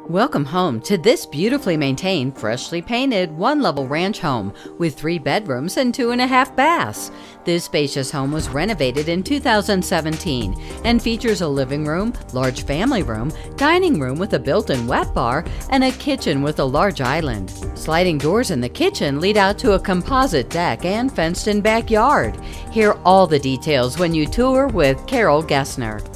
Welcome home to this beautifully maintained, freshly painted, one-level ranch home with 3 bedrooms and 2.5 baths. This spacious home was renovated in 2017 and features a living room, large family room, dining room with a built-in wet bar, and a kitchen with a large island. Sliding doors in the kitchen lead out to a composite deck and fenced-in backyard. Hear all the details when you tour with Carol Gessner.